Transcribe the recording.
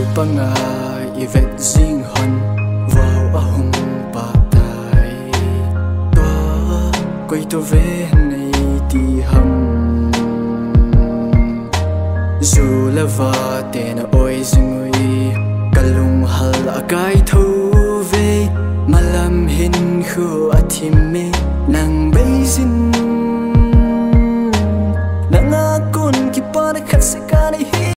panga evet jing hon vào ahum pa tai toa koi to ve nei ti ham zu lava te na oi zingui kalung hal akai tho ve malam hin khu athim me nang beizin nang akun ki par khat se ka